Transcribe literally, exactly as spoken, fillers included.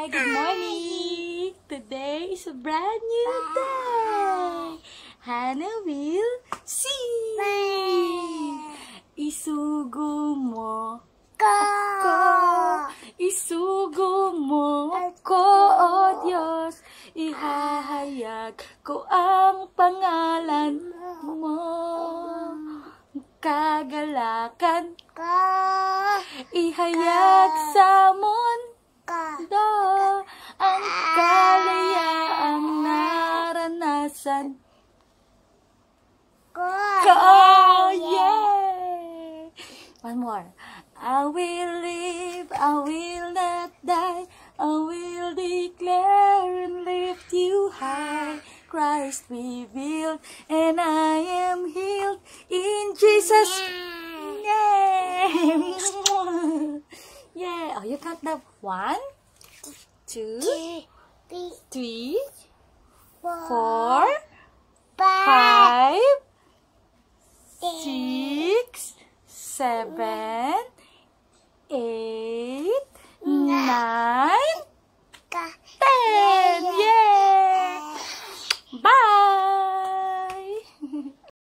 Hi, good morning! Today is a brand new day! Hannah will sing! Isugo mo ako! Isugo mo ako, O Diyos! Ihahayag ko ang pangalan mo! Kagalakan ihayag sa mundo ang kalayaang naranasan ko. Yeah! One more. I will live, I will not die, I will declare and lift you high. Christ revealed, and I am healed in Jesus' name. Yeah. Oh, you count the one, two, three, four, five, six, seven, eight, nine, ten.